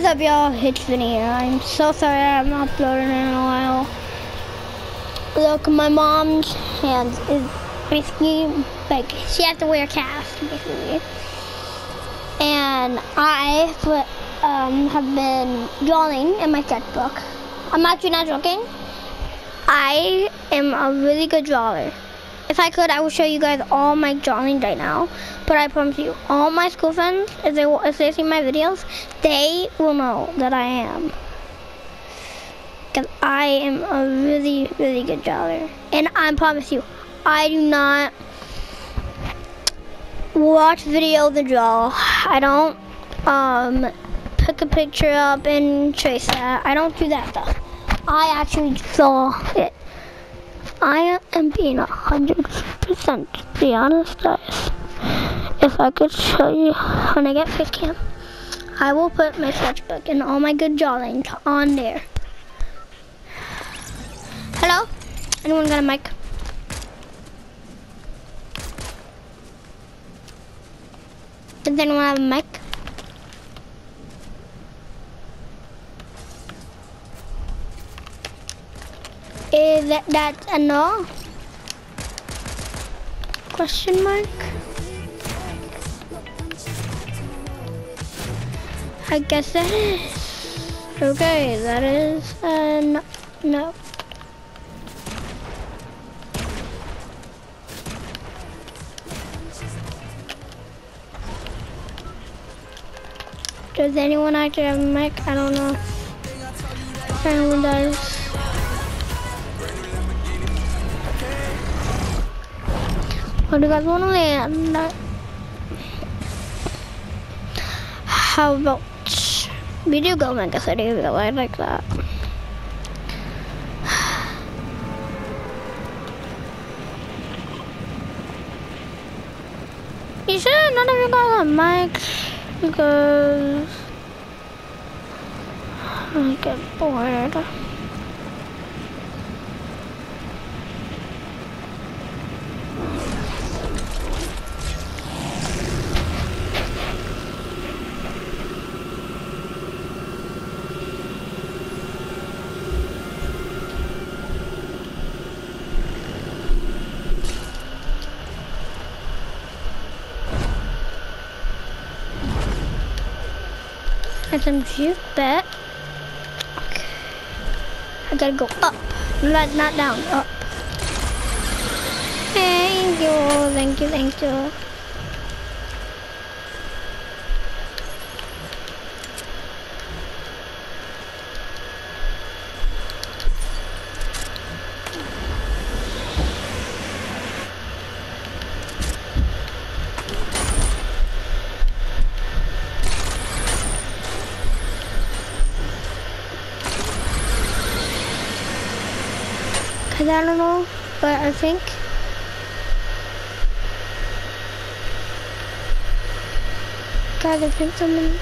What's up, y'all? It's Vinny here. I'm so sorry I'm not uploading in a while. Look, my mom's hand is basically like she has to wear a cast, basically. And I have been drawing in my sketchbook. I'm actually not joking. I am a really good drawer. If I could, I would show you guys all my drawings right now. But I promise you, all my school friends, if they see my videos, they will know that I am. Because I am a really, really good drawer. And I promise you, I do not watch videos and draw. I don't pick a picture up and trace that. I don't do that stuff. I actually draw it. I am being 100% be honest, guys. If I could show you when I get fit camp, I will put my sketchbook and all my good drawings on there. Hello? Anyone got a mic? Does anyone have a mic? Is that a no? Question mark? I guess that is. Okay, that is a no. Does anyone actually have a mic? I don't know if anyone does. What do you guys want to land? How about we do go Mega City? I like that. You should none of you guys have mics because I get bored. SMG bet. Okay. I gotta go up. Not down, up. Thank you, thank you. Cause I don't know, but I think God, I think someone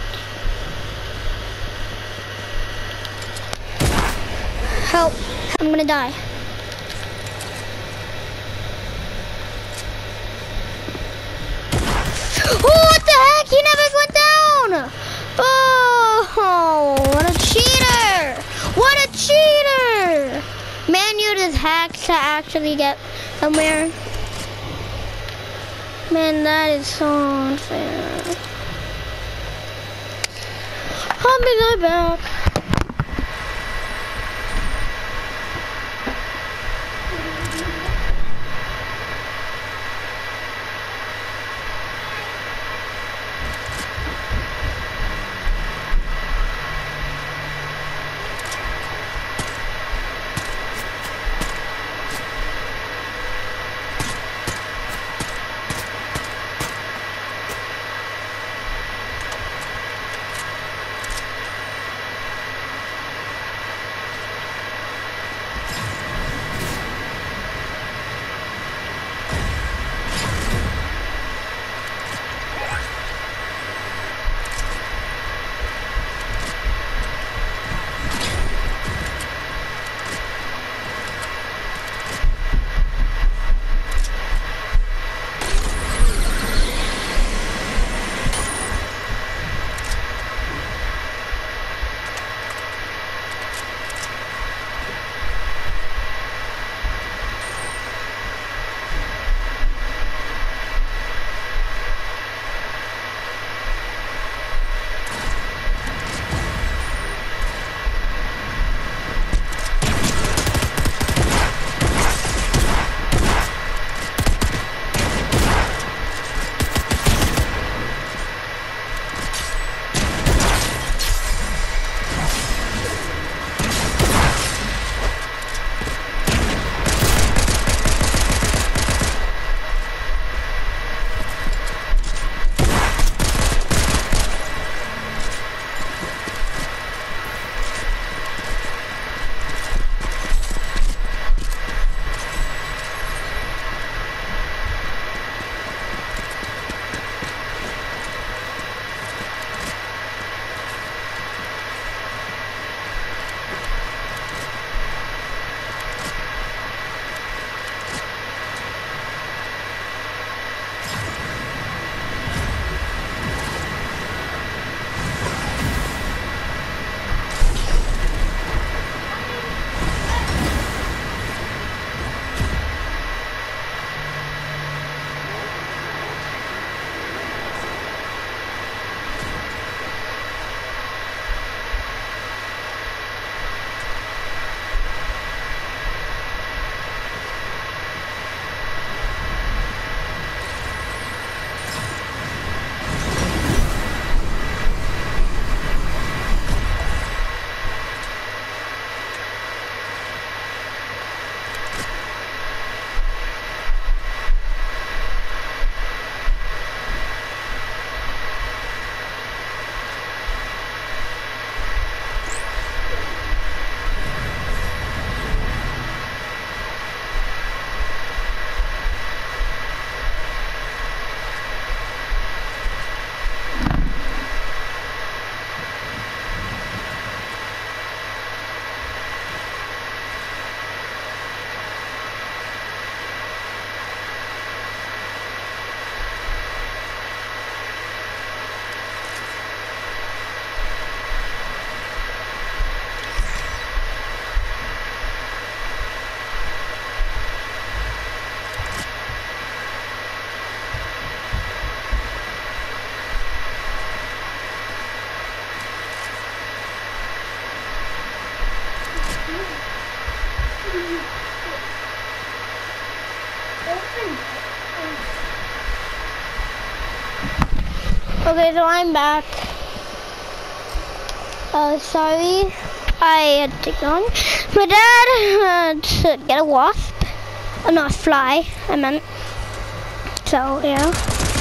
help! I'm gonna die. Oh, what the heck? He never went down! Oh, what a cheater! What a cheater! Man used his hacks to actually get somewhere. Man, that is so unfair. I'll be right back. Okay, so I'm back. Sorry, I had to take on. My dad had to get a wasp. Not a fly, I meant. So, yeah.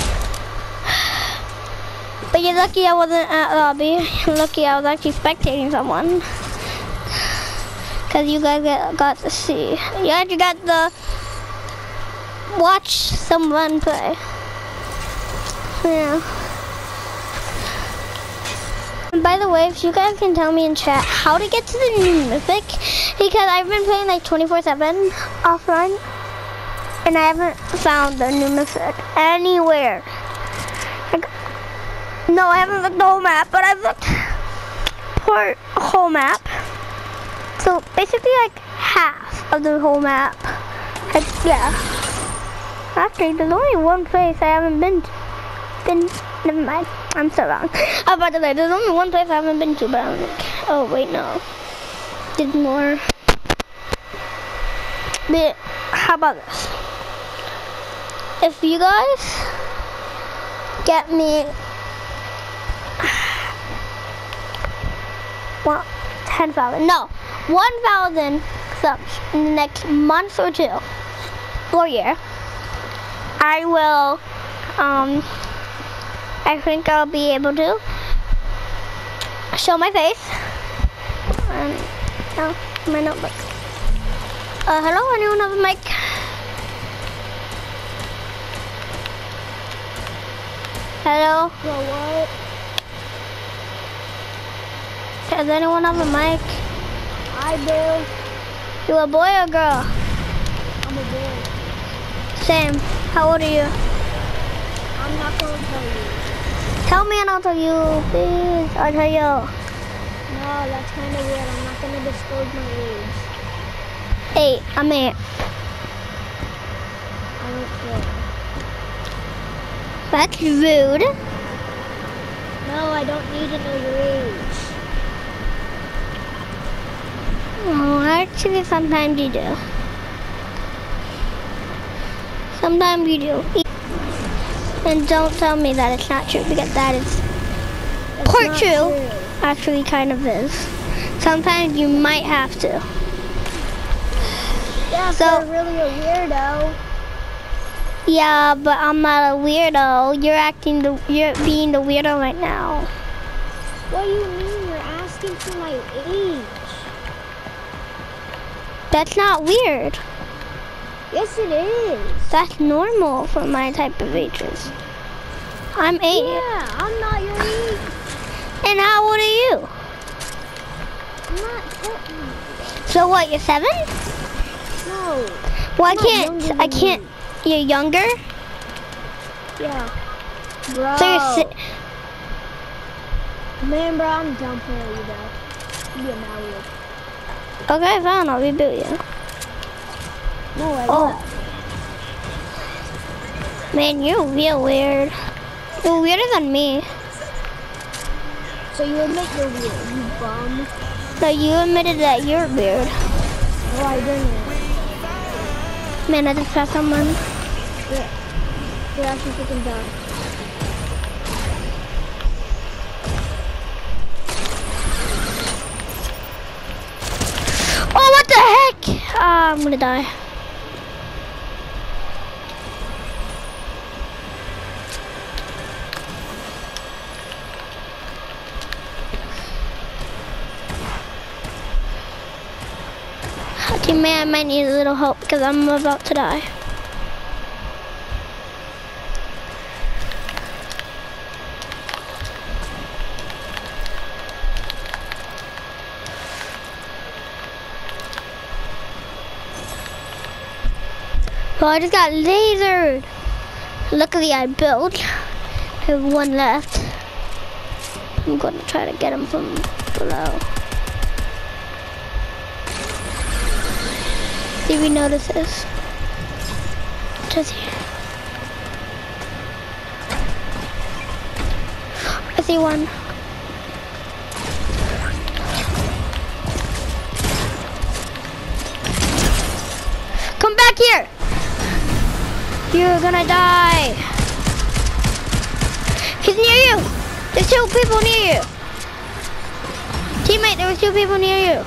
But you're lucky I wasn't at lobby. You're lucky I was actually spectating someone. Because you guys got to see. You actually got to watch someone play. Yeah. And by the way, if you guys can tell me in chat how to get to the new mythic, because I've been playing like 24/7 offline, and I haven't found the new mythic anywhere. Like, no, I haven't looked the whole map, but I've looked for whole map. So basically like half of the whole map. Like, yeah. Actually, there's only one place I haven't been to. Never mind. I'm so wrong. I was about to say, there's only one place I haven't been to, but I'm like, oh wait, no. Did more. But how about this? If you guys get me 10,000, no, 1,000 subs in the next month or two, or year, I will, I think I'll be able to show my face. No, my notebook. Hello, anyone have a mic? Hello? What? Does anyone have a mic? I do. You a boy or girl? I'm a boy. Same. How old are you? I'm not going to tell you. Tell me and I'll tell you, please. I'll tell you. No, that's kind of weird. I'm not going to disclose my age. 8. I'm 8. I don't care. That's rude. No, I don't need to know your age. Oh, actually, sometimes you do. Sometimes you do. And don't tell me that it's not true, because that is part true. Actually, kind of is. Sometimes you might have to. Yeah, so you're really a weirdo. Yeah, but I'm not a weirdo. You're being the weirdo right now. What do you mean? You're asking for my age. That's not weird. Yes, it is. That's normal for my type of ages. I'm 8. Yeah, I'm not your age. And how old are you? I'm not 10. So what, you're 7? No. Well, I can't. You're younger? Yeah. Bro. So you're man, bro, I'm done playing you, bro. You get mad weird. Okay, fine, I'll reboot you. No, I won't. Man, you're real weird. You're weirder than me. So you admit you're weird, you bum. No, you admitted that you're weird. No, I didn't. Man, I just passed someone. Yeah. You're actually freaking dumb. Oh, what the heck? I'm gonna die. Okay, man, I might need a little help because I'm about to die. Well, I just got lasered. Luckily, I built. I have one left. I'm gonna try to get him from below. See if he notices. Just here. I see one. here. You're gonna die. He's near you. There's 2 people near you. Teammate, there was 2 people near you.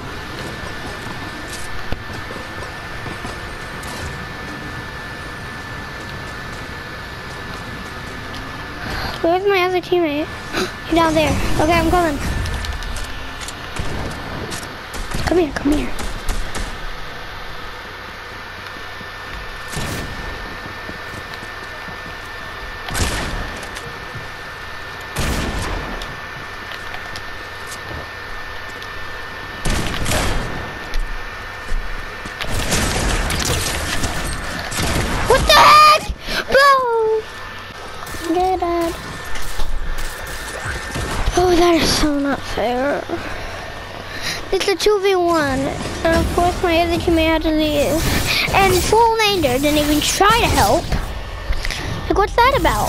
Where's my other teammate? He's down there. Okay, I'm coming. Come here, come here. What the heck? Bro! Dead. Oh, that is so not fair. It's a 2v1, and of course my other teammate had to leave. And Full Lander didn't even try to help. Like, what's that about?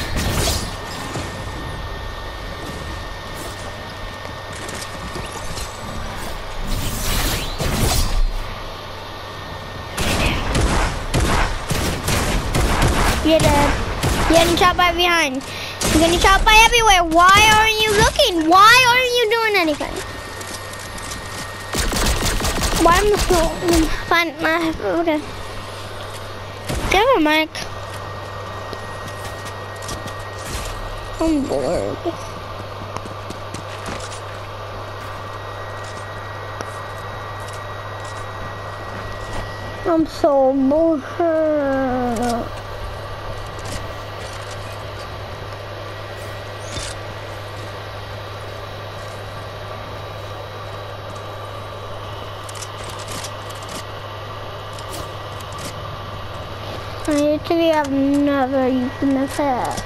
You're dead. You're getting shot by behind. You're getting shot by everywhere. Why aren't you looking? Why aren't you doing anything? Why am I so fine? Okay. Give a mic. I'm bored. I'm so bored. Actually, I've never used an effect.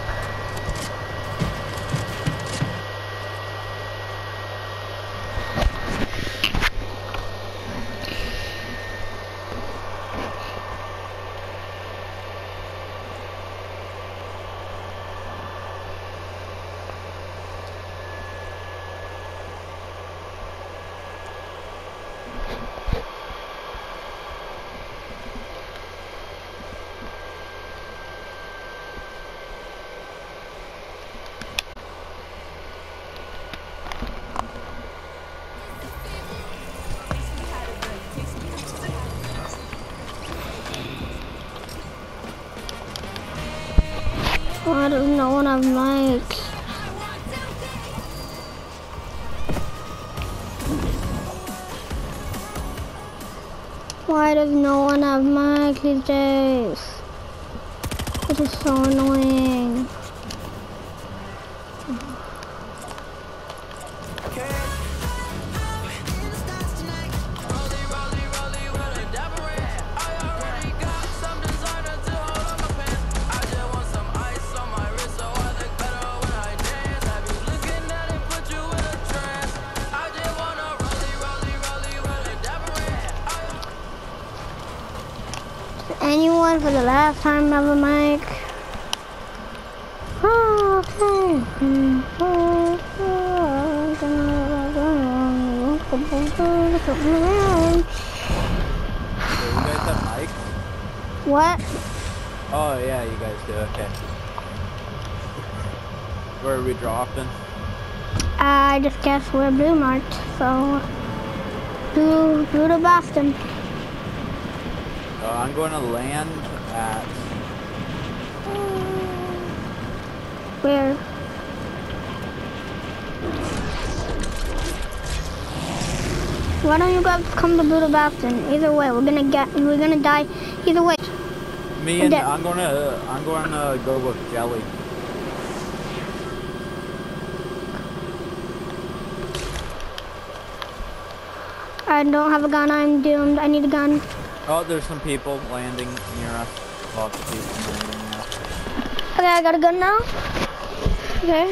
I don't know what I'm like. Why does no one have mic these days? It is so annoying. Anyone for the last time have a mic? Oh, okay. You guys have mic? What? Oh yeah, you guys do, okay. Where are we dropping? I just guessed we're blue marked, so blue to Boston. I'm going to land at... Where? Why don't you guys come to blue to Boston? Either way, we're gonna die. Either way. Me and I'm gonna go with Jelly. I don't have a gun. I'm doomed. I need a gun. Oh, there's some people landing near us. Lots of people landing near us. Okay, I got a gun now. Okay.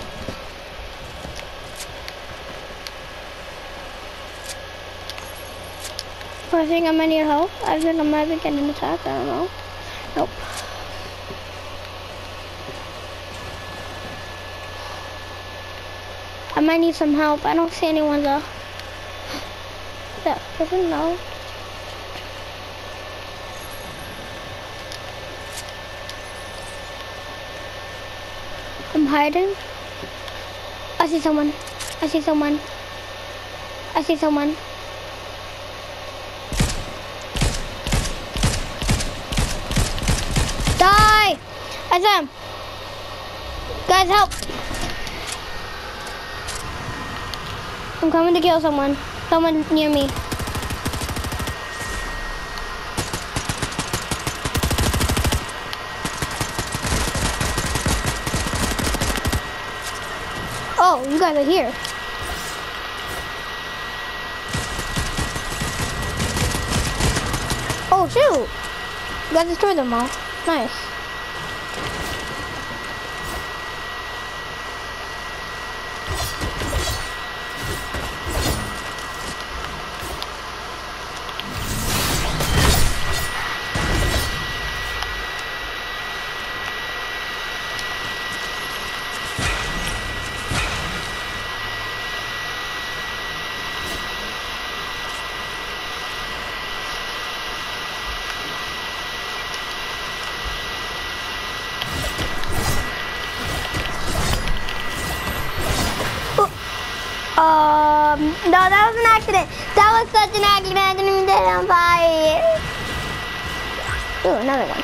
I think I might need help. I think I might be getting attacked. I don't know. Nope. I might need some help. I don't see anyone though. That person, no. hiding. I see someone. I see someone. I see someone. Die! I saw him. Guys, help! I'm coming to kill someone. Someone near me. Oh, you guys are here. Oh, shoot! You guys destroyed them all. Nice. No, that was an accident. That was such an accident. I didn't even get it on fire. Ooh, another one.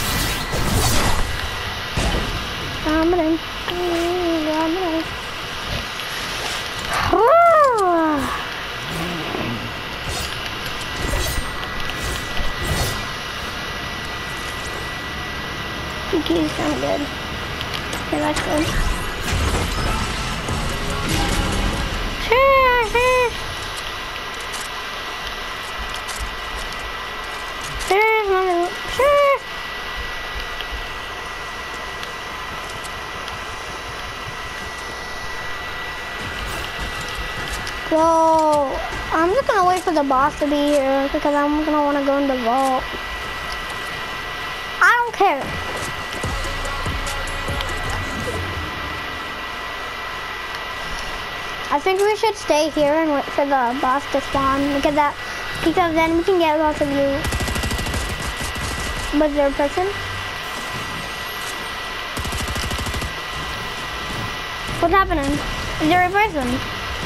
He's kind of good. Okay, that's good. So, I'm just gonna wait for the boss to be here because I'm gonna wanna go in the vault. I don't care. I think we should stay here and wait for the boss to spawn because then we can get lots of loot. Was there a person? What's happening? Is there a person?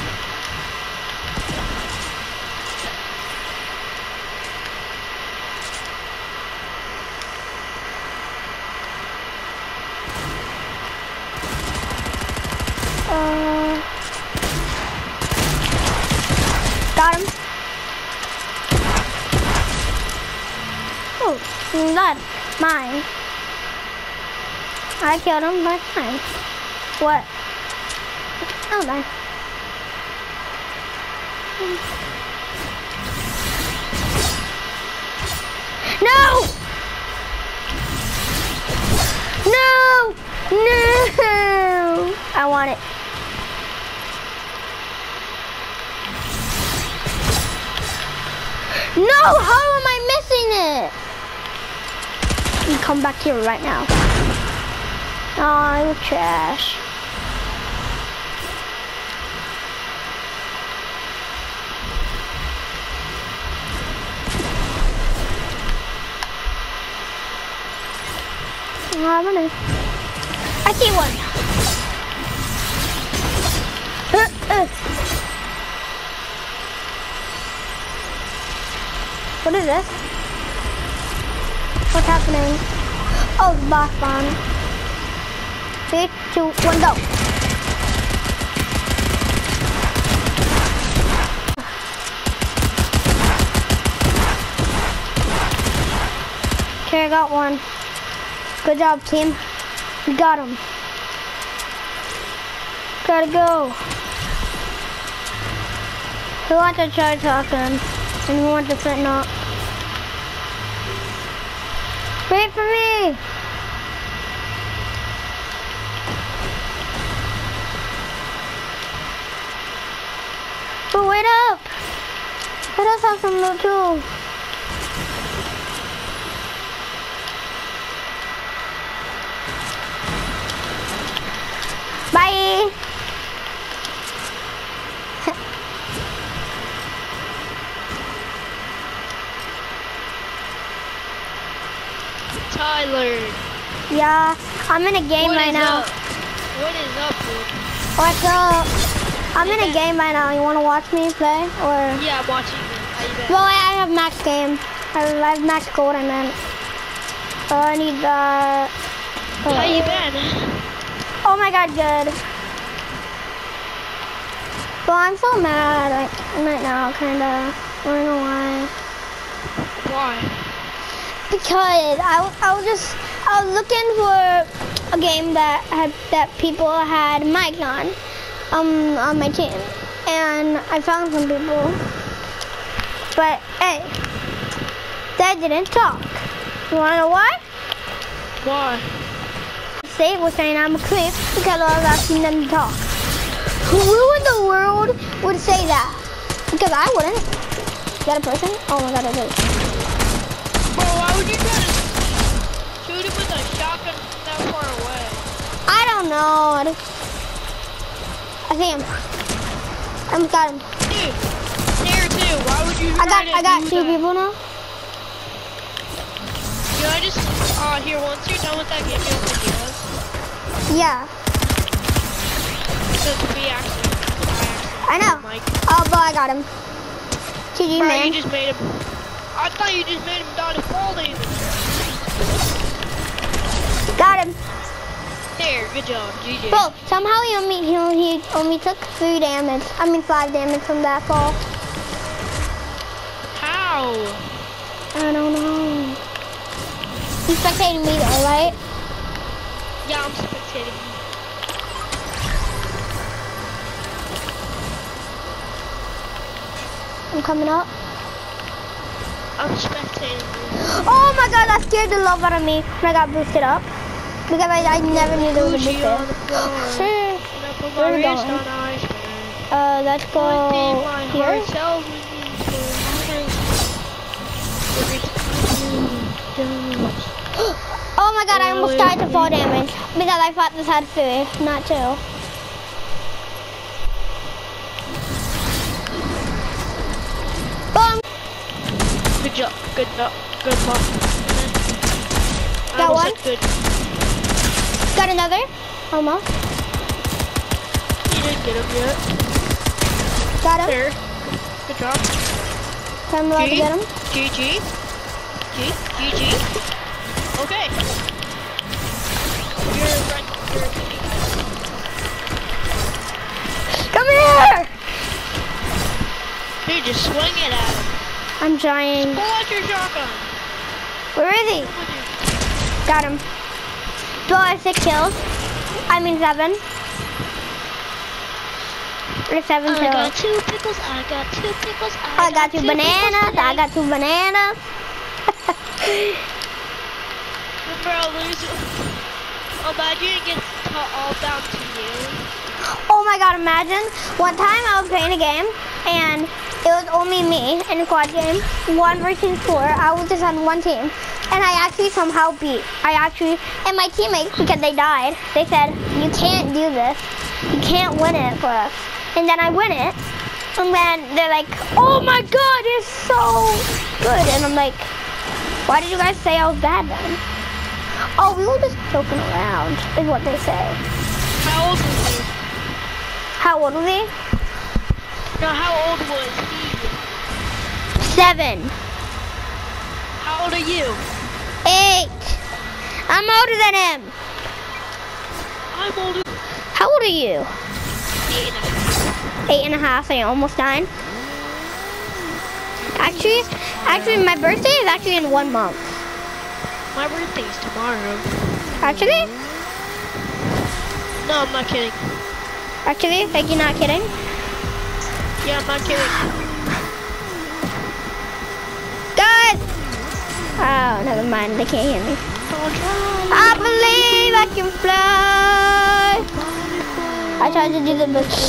Got him. Oh, that's mine. I killed him, but it's mine. What? Oh, nice. No! No! No! I want it. No! How am I missing it? You come back here right now. Oh, you're trash. I see one. What is this? What's happening? Oh, the boss spawn. 3, 2, 1, go. Okay, I got one. Good job, team. We got him. Gotta go. Who wants to try talking? And who wants to fit up? Wait for me! But wait up! Let us have some loot too. Bye! Tyler. Yeah, I'm in a game right now. What is up, dude? What's up? I'm in a game right now. You want to watch me play? Or? Yeah, I'm watching you. How you been? Well, I have max game. I have max gold, I meant. I need that. How you been? Oh my god, good. Well, I'm so mad right now, kinda. I don't know why. Why? Because I was looking for a game that people had mics on my team, and I found some people, but hey, they didn't talk. You wanna know why? Why? They were saying I'm a creep because I was asking them to talk. Who in the world would say that? Because I wouldn't. Is that a person? Oh my god, it is. Bro, why would you try to shoot him with a shotgun that far away? I don't know. I see him. I almost got him. Dude, there too. Why would you I try to got do two that? people now. Can I just, here, once you're done with that game, you'll forgive us. Yeah, Because we actually, I know. Mike. Oh, but I got him. GG, Bro, man. you just made him, I thought you just made him die to fall damage. Got him. There, good job, GG. Bro, somehow he only took 5 damage from that fall. How? I don't know. He's spectating me though, right? Yeah, I'm spectating you. I'm coming up. I'm spectating you. Oh my god, that scared the love out of me when I got boosted up. Because I never knew there was a Gucci on the booster. floor. Sure. And I put my Where are we wrist going? on iceberg. Let's go One thing my here. heart tells me to every time you don't. Oh my god, I almost died to fall damage. Because I thought this had 3, not 2. Boom! Good job, good luck. Got one? Good. Got another? Almost. You didn't get him yet. Got him. There. Good job. I'm about to get him. GG. GG. Okay. You're right. Come here! Dude, just swing it at him. I'm trying. Pull out your shotgun. Where is he? Got him. So I have 6 kills. I mean 7. Or 7 I kills. got 2 pickles. I got 2 pickles. I got 2 bananas. I got 2 bananas. Bro, lose. Imagine it gets all down to you. Oh my god, imagine. One time I was playing a game and it was only me in a quad game. 1 versus 4. I was just on one team. And I actually somehow beat. And my teammates, because they died, they said, you can't do this. You can't win it for us. And then I win it. And then they're like, oh my god, it's so good. And I'm like, why did you guys say I was bad then? Oh, we were just joking around, is what they say. How old was he? How old was he? No, how old was he? 7. How old are you? 8. I'm older than him. I'm older. How old are you? 8.5. 8.5, so you're almost 9. Actually, my birthday is actually in 1 month. My birthday's tomorrow. Actually? No, I'm not kidding. Actually, like you're not kidding? Yeah, I'm not kidding. Good! Oh, never mind, they can't hear me. I believe I can fly. I tried to do the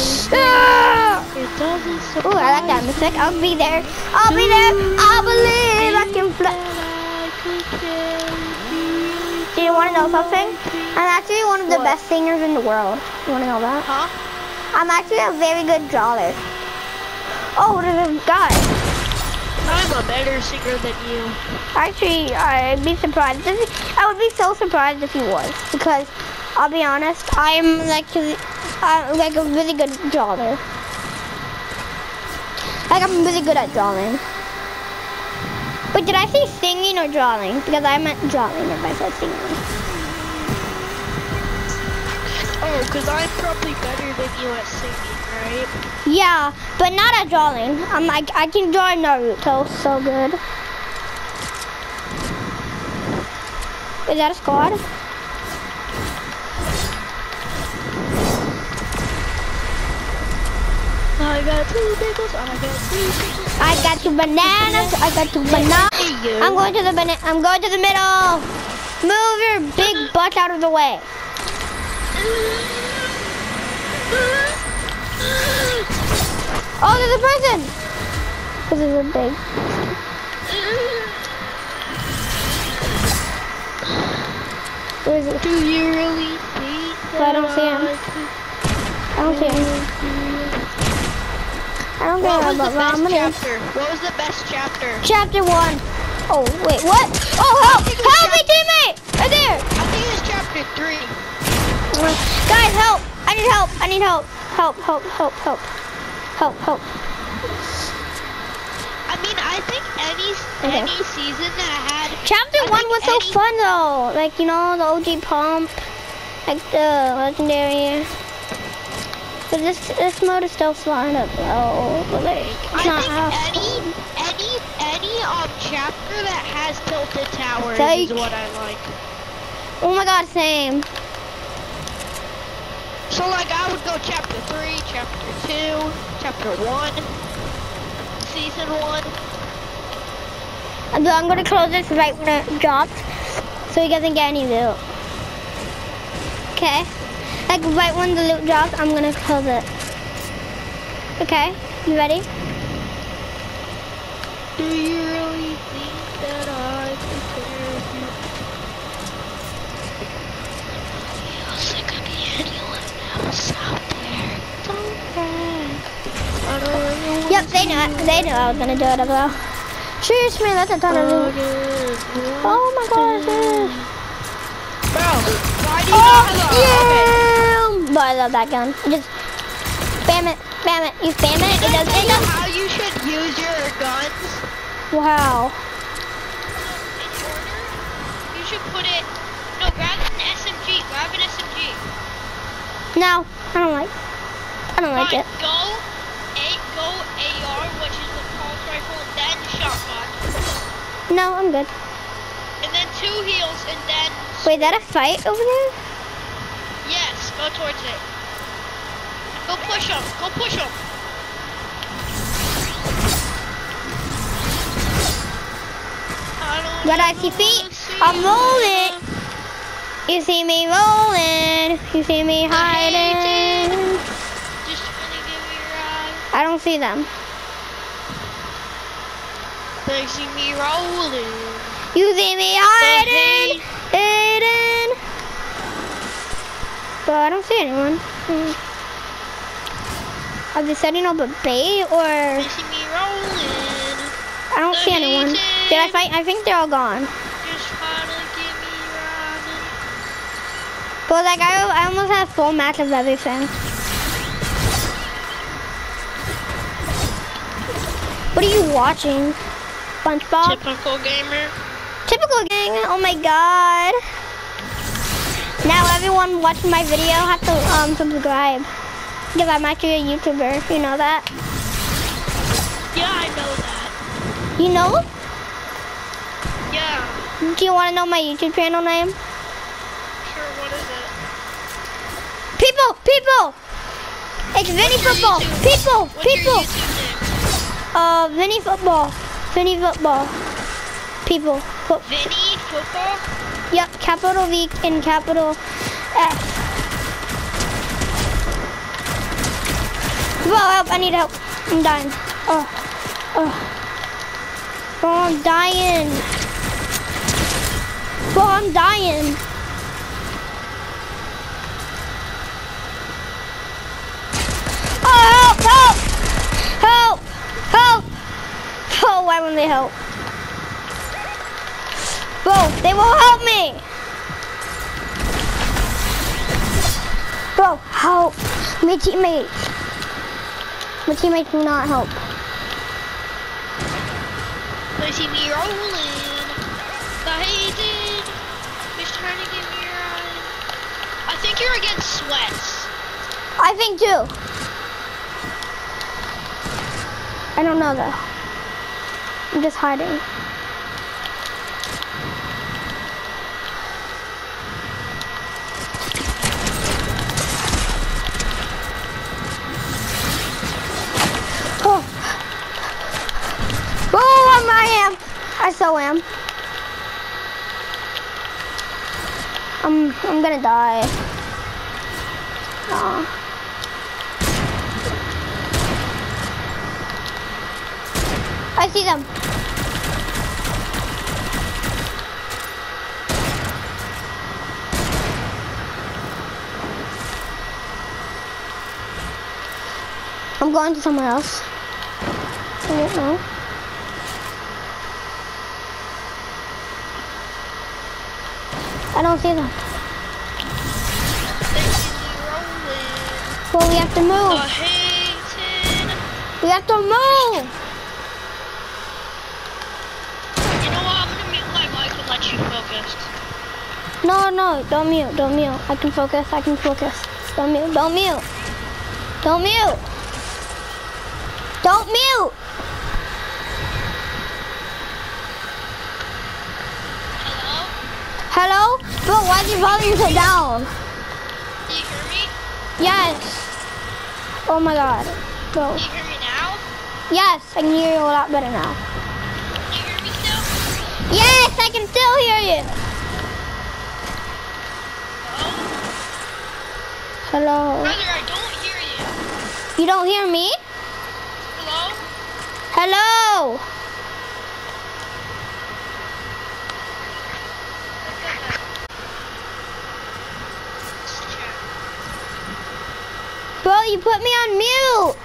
Ooh, I like that music. I'll be there. I'll be there. I believe I can fly. Do you want to know something? I'm actually one of the best singers in the world. You want to know that? Huh? I'm actually a very good drawer. Oh, there's a guy. I'm a better singer than you. Actually, I'd be surprised. I would be so surprised if he was. Because I'll be honest. I'm like a really good drawer. Like I'm really good at drawing. Wait, did I say singing or drawing? Because I meant drawing if I said singing. Oh, because I'm probably better than you at singing, right? Yeah, but not at drawing. I'm like I can draw Naruto so good. Is that a squad? I got 2 pickles, I got 3 pickles. I got 2 bananas. I got 2 bananas. I'm going to the I'm going to the middle. Move your big butt out of the way. Oh, there's a person. This is a big. Where is it? Do you really think that I don't see him. I don't see him. I don't What care was the about best ramen. chapter? What was the best chapter? Chapter 1. Oh, wait, what? Oh, help! Help me, teammate! Right there! I think it's chapter 3. Guys, help! I need help! I need help! Help, help, help, help. Help, help. I mean, I think any season that had... Chapter 1 was so fun, though. Like, you know, the OG pump. Like, the legendary. But this mode is still flying up, though. But, like, it's not any chapter that has tilted towers is what I like. Oh my god, same. So like I would go chapter 3, chapter 2, chapter 1, season 1. And I'm gonna close this right when it drops, so he doesn't get any loot. Okay? Like right when the loot drops, I'm gonna close it. Okay? You ready? Do you really think that I prepared you? Feels like could be anyone else out there. Don't cry. I don't really Yep, they knew I was gonna do it as well. Cheers, man, that's a ton of loot. Oh my gosh, dude. Bro, why do you not have yeah! But I love that gun. Just spam it, spam it. You spam it, it does it. How you should use your guns? Wow. You should put it. No, grab an SMG. Grab an SMG. No, I don't like it. Go AR, which is the pulse rifle, then shotgun. No, I'm good. And then 2 heals, and then... Wait, is that a fight over there? Yes, go towards it. Go push him. Go push him. Got icy feet. I'm rolling. You see me rolling. You see me hiding. Just gonna give me a ride. I don't see them. They see me rolling. You see me hiding. Hidden. But I don't see anyone. Are they setting up a bait or? They see me rolling. I don't see anyone. Did I fight? I think they're all gone. Just trying to get me riding. But like I almost have full match of everything. What are you watching? SpongeBob? Typical gamer. Typical gang. Oh my god. Now everyone watching my video has to subscribe. Because I'm actually a YouTuber. You know that? Yeah, I know that. You know? Yeah. Do you want to know my YouTube channel name? Sure, what is it? People! It's Vinny Football! People! What's your YouTube name? Vinny Football. Vinny Football. People. Vinny Football? Yep, capital V and capital F. Whoa, help, I need help. I'm dying. Bro, I'm dying. Bro, I'm dying. Oh, help! Help! Help! Oh, why won't they help? Bro, they won't help me! Bro, help. My teammates. My teammates do not help. They see me rolling. The Hayden is trying to get me right. I think you're against Sweats. I think too. I don't know though. I'm just hiding. Oh. Oh, I am. I so am. I'm gonna die. Aw. I see them. I'm going to somewhere else. I don't know. I don't see them. They see me rolling. Well, we have to The move. Hayden. We have to move. You know what? I'm gonna mute my mic and let you focus. No, don't mute, don't mute. I can focus, Don't mute, don't mute. Don't mute. Don't mute. Hello? Hello? Bro, why is your volume so down? Can you hear me? Yes. Oh my god. Bro. Can you hear me now? Yes, I can hear you a lot better now. Can you hear me still? Yes, I can still hear you. Hello? Brother, I don't hear you. You don't hear me? Hello? Hello? Bro, you put me on mute.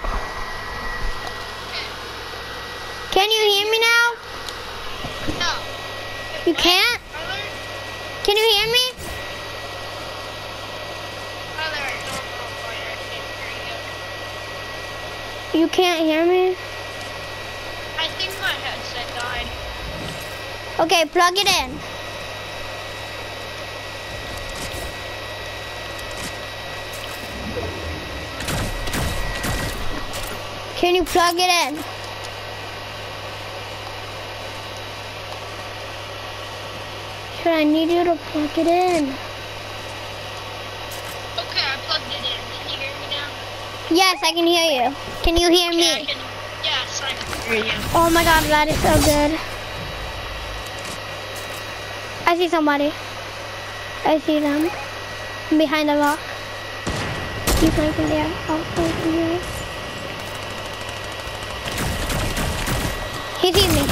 Can you hear me now? No. You can't? Brother? Can you hear me? Brother, I don't know why I can't hear you. You can't hear me? I think my headset died. Okay, plug it in. Can you plug it in? Should I need you to plug it in? Okay, I plugged it in. Can you hear me now? Yes, I can hear you. Can you hear Yeah, me? yes, I can hear you. Oh my god, that is so good. I see somebody. I see them. Behind the rock. He's right there. Oh, right there. He sees me.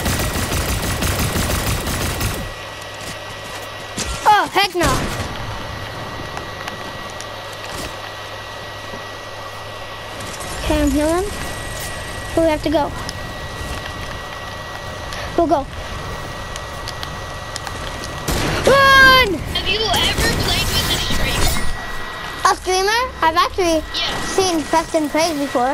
Oh, heck no. Okay, I'm healing. But we have to go. We'll go. Run! Have you ever played with a streamer? A streamer? I've actually Yes. seen Preston play before.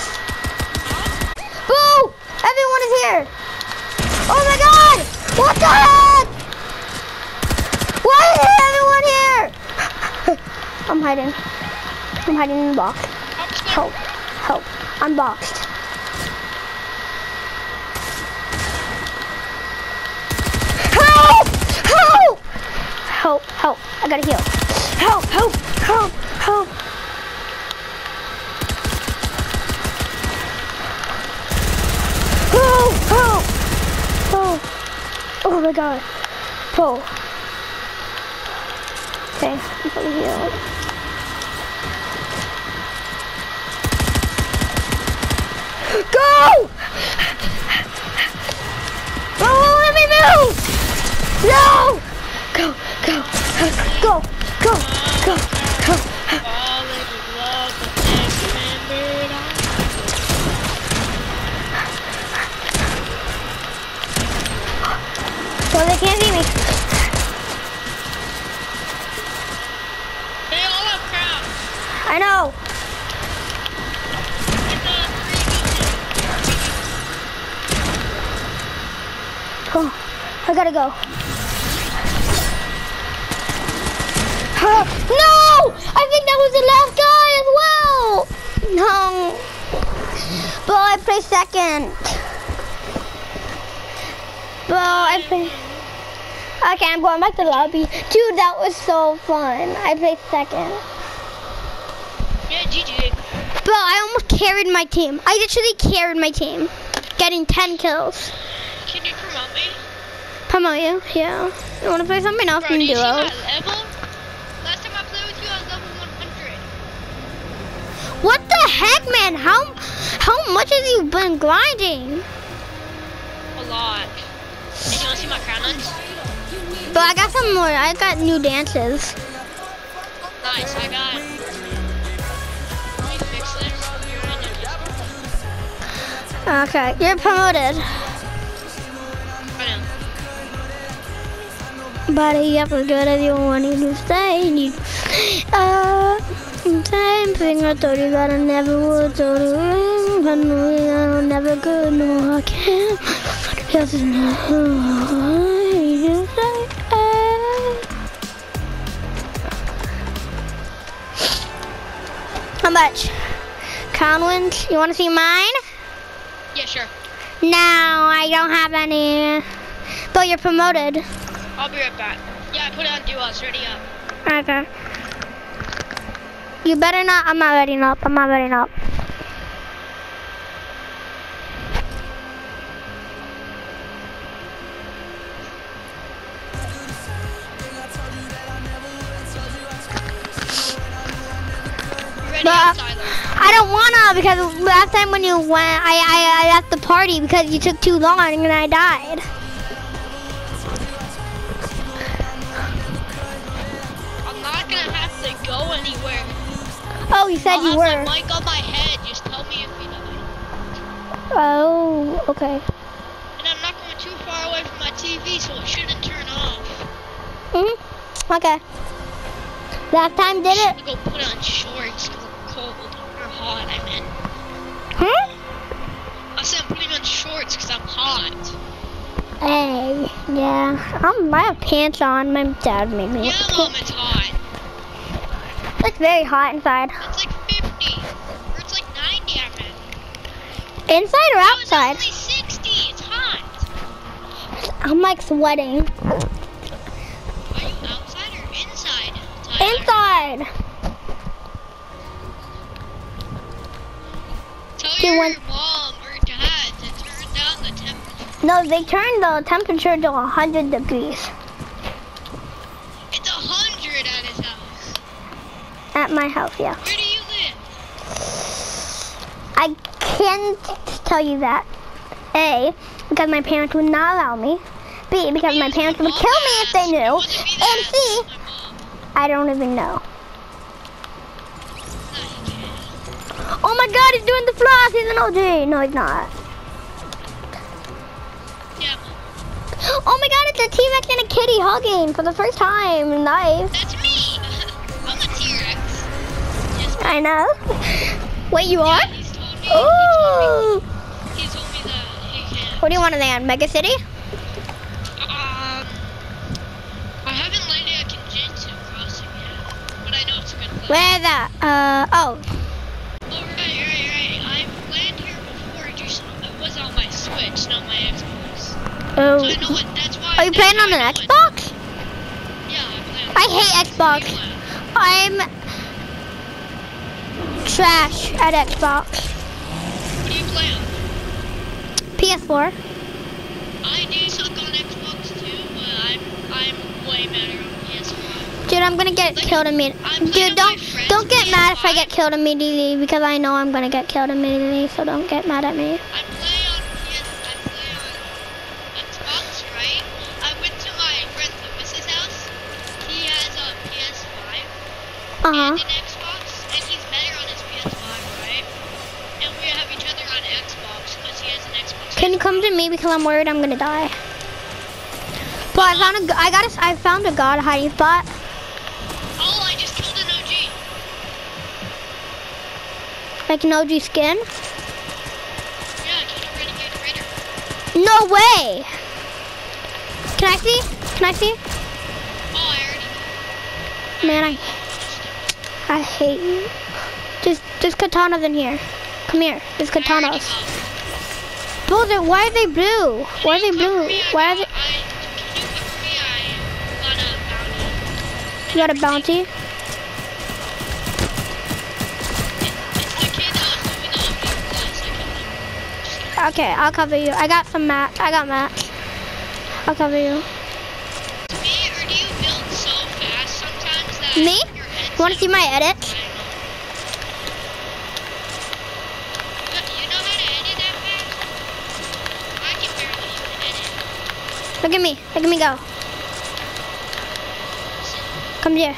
Boo! Everyone is here! Oh my god! What the heck? Why is everyone here? I'm hiding. I'm hiding in the box. Help. Help. I'm boxed. Help! Help! Help, help. I gotta heal. Help, help, help, help. Help, help. Oh, oh my god. Oh. Okay, I'm fully healed. Go! Oh, let me move! No! Go, go, go, go, go, go. Falling in love but never remembered So they can't see me. They all have crowns. Oh, I gotta go. No! I think that was the last guy as well. No. But I placed second. But I placed. Okay, I'm going back to the lobby. Dude, that was so fun. I placed second. Yeah, GG. But I almost carried my team. I literally carried my team, getting 10 kills. Can you promote me? Promote you? Yeah. You want to play something else Bro, in do you see duo? my level? Last time I played with you, I was level 100. What the heck, man? How much have you been grinding? A lot. And you want to see my crown hunts? But I got some more. I got new dances. Nice, I got. Let me fix this. You're in Okay, you're promoted. I know. But you have to do it if you want to stay. Same thing I told you that I never would. Told you I know I never could. No, I can't. Because it's not you say. How much? Crown wins? You want to see mine? Yeah, sure. No, I don't have any. But you're promoted. I'll be right back. Yeah, I put it on duos. Ready up. Okay. You better not. I'm not ready up. I'm not ready up. You ready But up, Tyler? I don't wanna because last time when you went, I left the party because you took too long and I died. I'm not gonna have to go anywhere. Oh, you said I'll you have were. my mic on my head. Just tell me if you die. Oh, okay. And I'm not going too far away from my TV, so it shouldn't turn off. Okay. Last time did I'm it? gonna go put on shorts 'cause I'm cold or hot. I meant. I said I'm putting on shorts 'cause I'm hot. Hey, yeah. I have pants on. My dad made me. Yeah, Mom, it's hot. It's very hot inside. It's like 50 or it's like 90. I meant. Inside or No, it's outside? only 60. It's hot. I'm like sweating. Are you outside or inside, Tyler? Inside. Tell Do you your want- mom or dad to turn down the temperature. No, they turned the temperature to 100 degrees It's 100 at his house. at my house, yeah. Where do you live? I can't tell you that. A, because my parents would not allow me. B, because my parents would kill me if they knew. And C, I don't even know. Oh my god, he's doing the floss. He's an OG. No, he's not. Yeah, Oh my god, it's a T-Rex and a kitty hugging for the first time in life. that's me. I'm a T-Rex. Yes, I know. Wait, you are? he's told me. Ooh. He told me that he can. What do you want to land? Mega City? I haven't landed at Kinjitsu Crossing yet, but I know it's a good place. Where's that? Oh. Oh, right. I've landed here before. It was on my Switch, not my Xbox. Oh. So I know what. That's why. Are you that's playing on why an I know it. Xbox? Yeah, I play on I hate Xbox. I'm trash at Xbox. What do you play on? PS4. I do suck on Xbox too, but I'm way better on PS5. Dude, I'm gonna get killed immediately. Dude, don't get mad if I get killed immediately because I know I'm gonna get killed immediately. So don't get mad at me. I play on Xbox, right? I went to my friend Lewis's house. He has a PS5 and an Xbox, and he's better on his PS5, right? And we have each other on Xbox because he has an Xbox. Can you come to me because I'm worried I'm gonna die? But I found a god hiding spot. Oh, I just killed an OG. Like an OG skin. Yeah, I killed a Renegade Raider. No way! Can I see? Can I see? Oh, I already. Man, I hate you. There's katanas in here. Come here. There's katanas. Bro, why are they blue? Why are they blue? Why are they? You got a bounty? Okay, I'll cover you. I got some mat. I got mats. I'll cover you. Me, or do you build so fast sometimes that Me? your head's You want to see my edits? You know how to edit that fast? I can barely even edit. Look at me. Look at me go. Come here.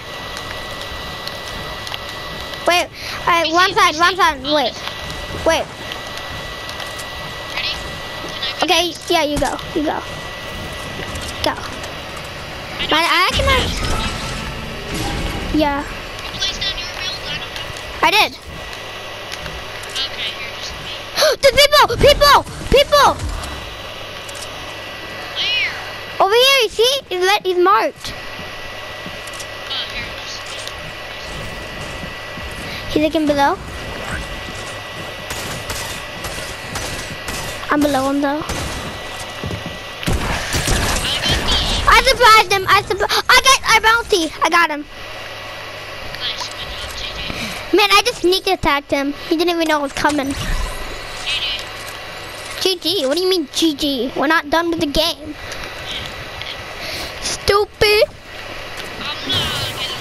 Wait. Alright, one side. Wait. Wait. Ready? Okay, yeah, you go. You go. Go. I cannot. Yeah. You placed down your build? I don't know. I did. Okay, you're just me. The people! Where? Over here, you see? He's marked. Oh, here it is. He's looking below. I'm below him though. I surprised him. I got a bounty. I got him. Nice, good job, JJ. Man, I just sneak attacked him. He didn't even know it was coming. JJ. GG. What do you mean GG? We're not done with the game. Stupid. I'm not getting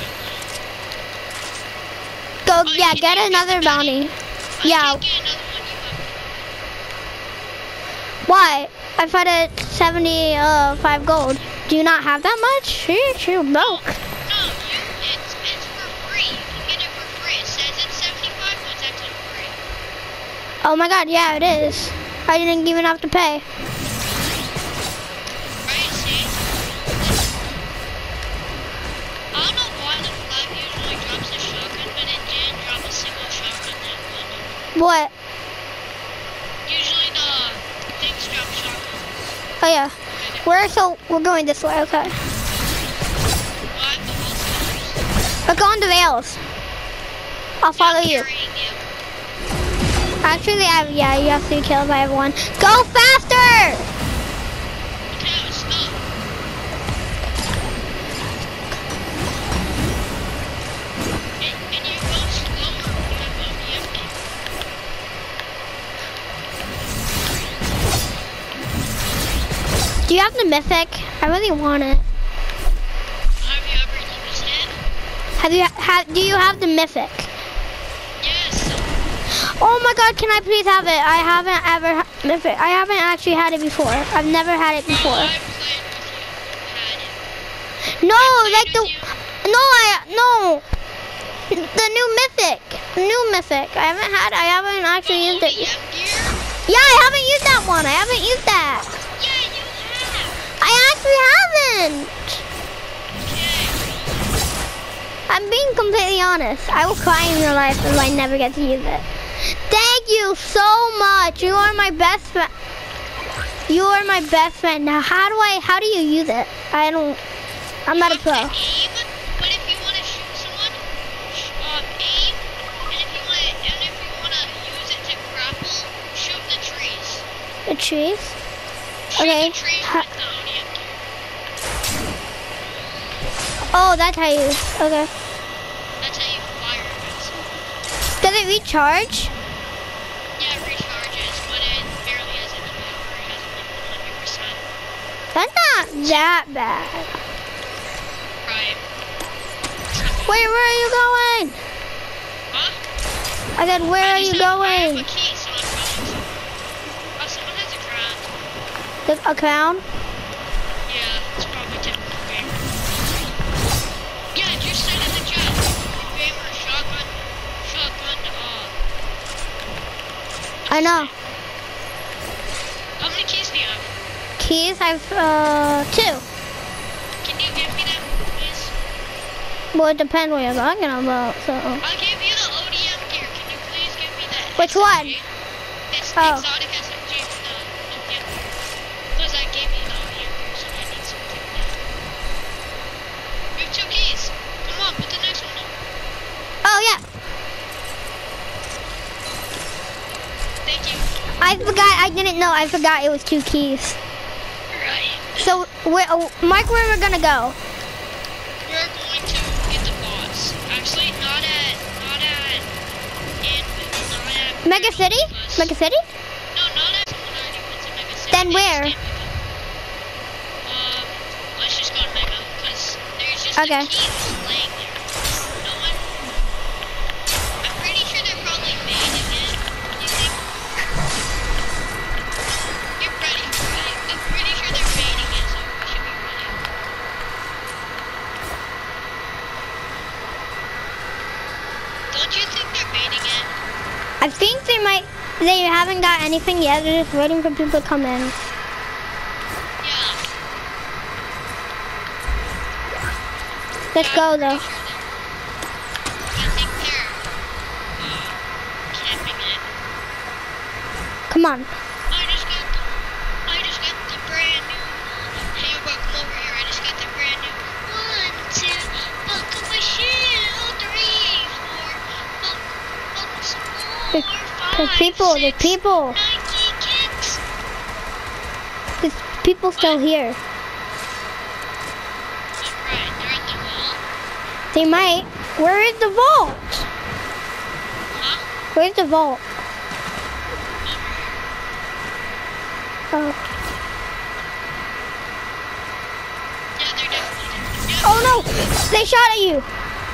Go, Oh, yeah, can get you another get the bounty. I Yeah. can't get another one. You have. Why? I fought at 75 gold. Do you not have that much? You're broke. No, it's for free. You can get it for free. It says it's 75, but it's actually free. Oh my god, yeah, it is. I didn't even have to pay. Right, see? I don't know why the flag usually drops a shotgun, but it didn't drop a single shotgun that one. What? Usually the things drop shotgun. Oh yeah. We're going this way, okay. Why the whole We're going to Vales. I'll follow you. carrying you. Actually, yeah, you have 3 kills. I have 1. Go faster! Okay, I was stuck. And you go slower when you have ODM. Do you have the mythic? I really want it. Have you ever used it? Do you have the mythic? Yes. Oh my god, can I please have it? I haven't ever mythic. I haven't actually had it before. I've never had it before. I played with you. Had it. No, like Played with no, the new mythic. New mythic. I haven't actually used it. ODM gear? Yeah, I haven't used that one. I haven't used that. Yeah, you have. I actually haven't. Okay. I'm being completely honest. I will cry in real life if I never get to use it. Thank you so much. You are my best friend. You are my best friend. Now, how do you use it? I'm not a pro. Aim, but if you want to shoot someone, aim, and if you want to use it to grapple, shoot the trees. The trees? Shoot Okay. the trees with the ODM gear. Oh, that's how you. Okay. That's how you fire it. Does it recharge? Yeah, it recharges, but it barely has any power. It has like 100%. That's not that bad. Right. Wait, where are you going? Huh? I said, where are you I going? have a key, so I'm going. Oh, someone has a crown. A crown? Yeah, it's probably typical gamer. Yeah, just said in the chat. Gamer, shotgun, I know. How many keys do you have? Keys, I have 2. Can you give me them, please? Well, it depends what you're talking about, so. I'll give you the ODM gear. Can you please give me that? Which one? This Oh. exotic SMG for the ODM gear. Because I gave you the ODM gear, so I need 2 keys. Come on, put the next one in. Oh yeah. Thank you. I forgot. I didn't know. I forgot it was 2 keys. Right. So, Mike, where we're gonna go? We're going to get the boss. Actually, not at Mega City? Mega City? No, not at Similarity, it's a Mega City. Then They where? just can't pick up. Let's just go to Mega, because there's just Okay. a key just laying there. No one. I'm pretty sure they're probably baiting it. You think? You're ready, right? I'm pretty sure they're baiting it, so we should be ready. Don't you think they're baiting it? I think they haven't got anything yet. They're just waiting for people to come in. Yeah. Let's go though. I think they're camping it. Come on. I just got the brand new. Hey, bro, come over here. I just got the brand new 1, 2, buckle my shoe, 3, 4, buckle some more, There's 5, people. 6, There's people. Nike kicks. There's people still here. Alright, they're at the wall. They might. Where is the vault? Huh? Where's the vault? Oh. Yeah, they're definitely. Yep. Oh no! They shot at you.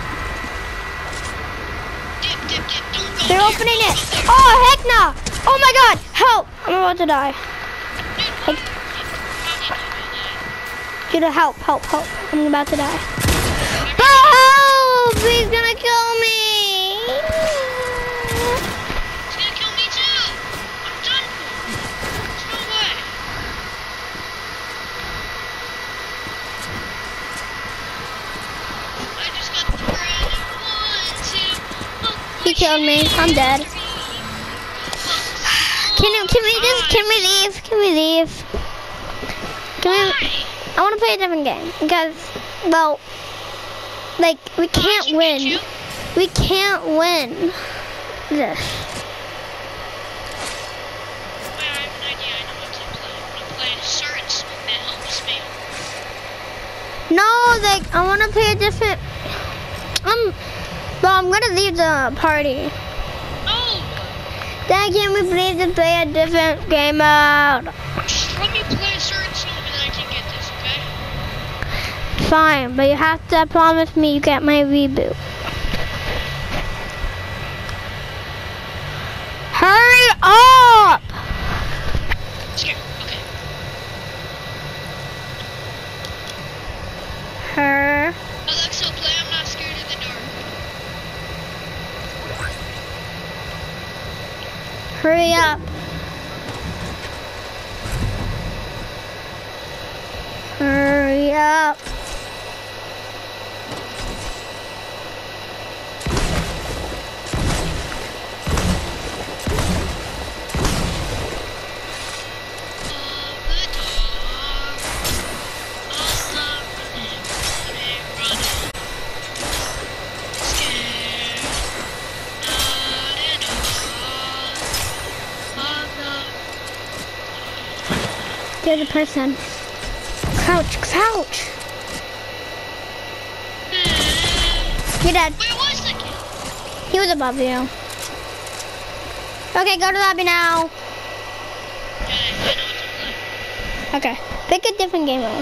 Dip. Don't go They're there. opening Don't it. go there. Oh heck no! Oh my God! Help! I'm about to die. Dude, how did you do that? Dude, help! I'm about to die. Help! He's gonna kill me. It's gonna kill me too. I'm done for. There's no way. I just got the brand new 1, 2. He killed me. I'm dead. Can we leave? Can we leave? Why? I want to play a different game because, well, like we can't win. We can't win this. Wait, I have an idea. I know what to play. I'm gonna play a certain song that helps me. No, like I want to play a different. Well, I'm gonna leave the party. Oh, Then can we please play a different game mode? just let me play a certain song and then I can get this, okay? Fine, but you have to promise me you get my reboot. Hurry up! Scared. Okay. Her. Alexa, play I'm Not Scared of the Dark. Hurry up. Hurry up. There's a person. Crouch. You're dead. Where was the kid? He was above you. Okay, go to lobby now. Okay, I know what to play. Okay, pick a different game mode.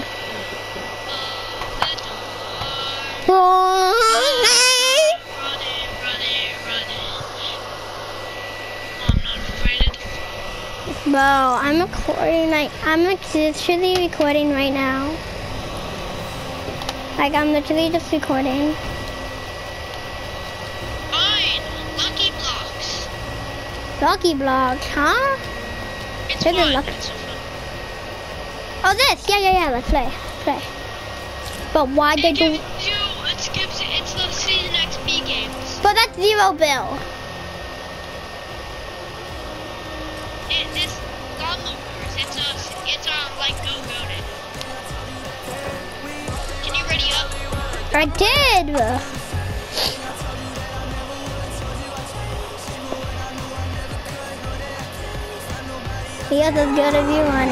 The door. Oh, Running. I'm not afraid of the fall. bro, I'm recording. I'm literally recording right now. Like I'm literally just recording. Fine. Lucky Blocks. Lucky Blocks, huh? It's They're the fun. lucky- It's so fun. Oh, this. Yeah. Let's play. But why they It do? gives you, it's the Season XP games. But that's Zero Bill. It's Llama Wars. It's like Go Goated. Can you ready up? I did. Yes, it's good if you want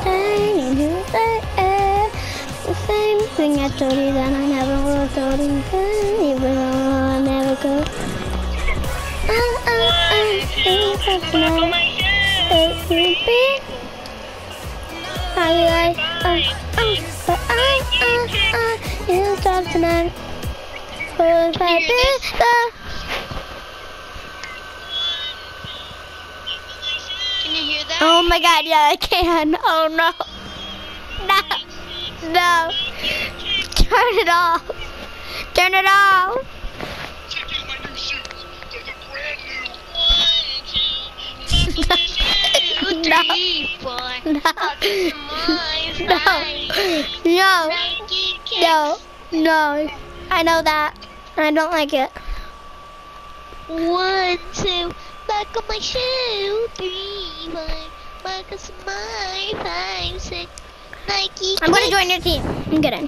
the same thing I told you that I never would have told you then, even though I never could. It'll stop tonight. Can you hear that? Oh my god, yeah, I can. Oh no. No. No. Turn it off. Turn it off. Check out my new shoes. They're the brand new. 1, 2, buckle my shoe. 3, 4. No. Buckle my No. Nike kicks. No. No. I know that. I don't like it. 1, 2, buckle my shoe. 3, 4. Buckle my 5, 6. Nike. I'm gonna join your team. I'm kidding.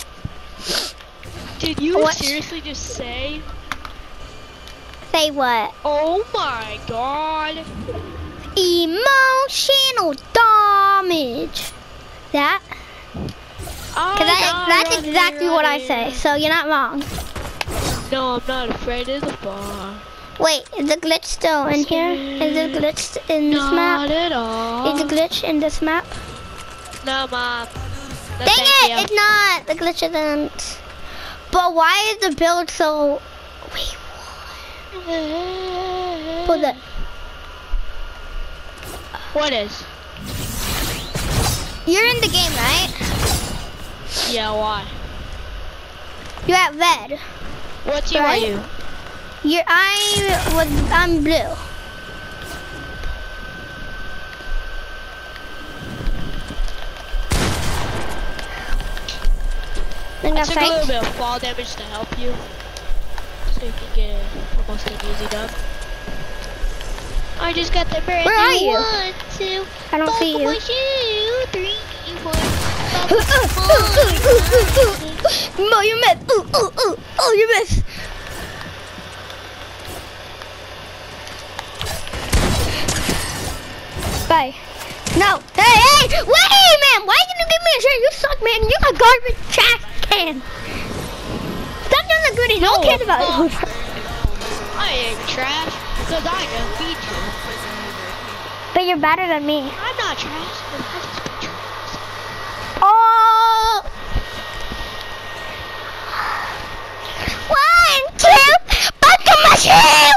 Did you What? seriously just say? Say what? Oh my god. Emotional damage. That? Because that's exactly what I say, so you're not wrong. No, I'm not afraid of the bar. Wait, is the glitch still in here? Is the glitch in this Not map? at all. Is the glitch in this map? No, Mom. No, Dang thank it! you. It's not. The glitch isn't. But why is the build so... Wait, what? The... What is? You're in the game, right? Yeah, why? You're at red. What team Right? are you? I'm blue. I I got took a little fight. bit of fall damage to help you. So you can get almost an easy dub. I just got the brand Where are new you? 1, 2. I don't see buckle you. my shoe. 3, 4. No, you missed. Oh, you missed. Bye. No. Hey, wait, man. Why didn't you give me a shirt? You suck, man. You a garbage trash can. Stop doing the goodies. No one cares about you. I ain't trash because I can beat you. But you're better than me. I'm not trash. I just beat you. Oh. 1, 2, buckle my shoe.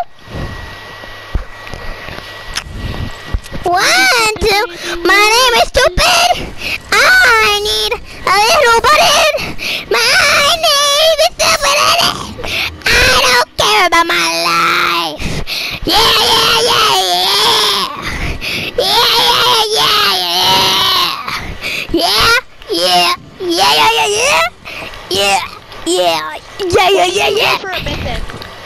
1, 2, my name is stupid. I need a little button. My name is stupid. I don't care about my life. Yeah, yeah, yeah, yeah. Yeah, yeah, yeah, yeah. Yeah, yeah, yeah, yeah, yeah. Yeah, yeah, yeah, yeah, yeah, yeah. For a mythic.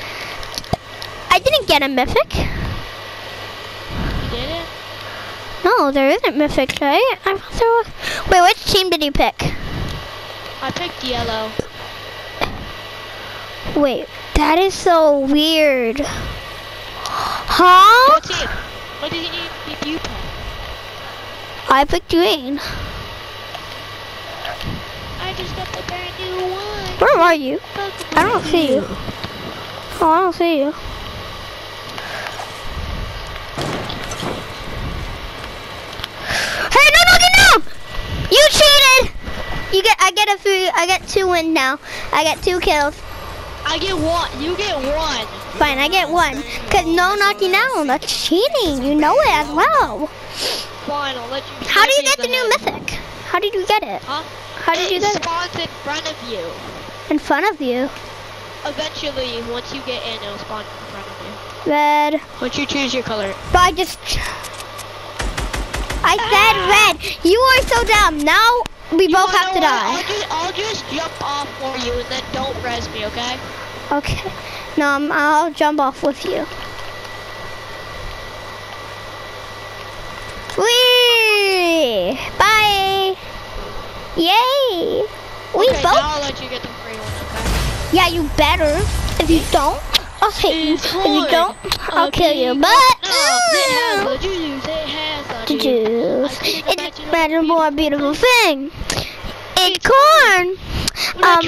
I didn't get a mythic. You did it? No, there isn't mythic, right? I thought there was. Wait, which team did you pick? I picked yellow. Wait, that is so weird. Huh? What team? What did you pick? I picked green. I just got the brand new one. Where are you? I don't see you. Oh, I don't see you. Hey, no! You cheated! I get 2 wins now. I get 2 kills. I get 1. You get 1. Fine, I get 1. Cause no knocking down, that's cheating. You know it as well. Fine, I'll let you. How do you smack get me the in new head. mythic? How did you get it? Huh? How did you It get it? spawns in front of you. In front of you. Eventually, once you get in, it'll spawn in front of you. Red. Once you change your color. But I said red. You are so dumb. Now we both have to die. I'll just jump off for you and then don't res me, okay? Okay. No, I'll jump off with you. Whee! Bye. Yay. We Okay, both. now I'll let you get the free one, okay? Yeah, you better. If you don't, I'll hit you. It's If you fine. don't, I'll kill you. But No, it has the juice. It has the the juice. I think It's a more beautiful thing. It's corn. Up.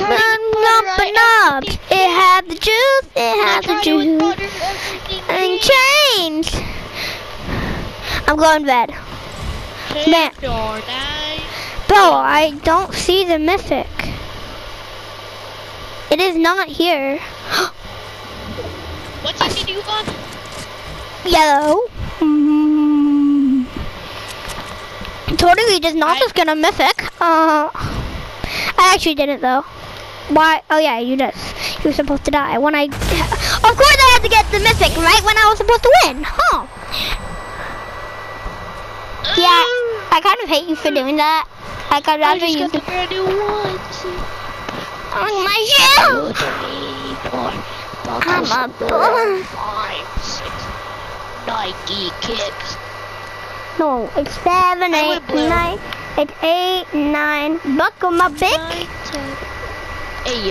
It had the juice. It had the juice. And change. I'm going to bed. Man. Bro, I don't see the mythic. It is not here. What team did you on? Yellow. Totally does not just get a mythic. I actually didn't though. Why? Oh yeah, you did. You were supposed to die when I. Of course I had to get the mythic right when I was supposed to win, huh? Yeah, I kind of hate you for doing that. Like I'd rather you. got the brand new ones. Oh my shoe! 2, 3, 4, I'm a boy. 5, 6. Nike kicks. No, it's 7, 8, 9. It's 8, 9. Buckle my big. 9, 10. Hey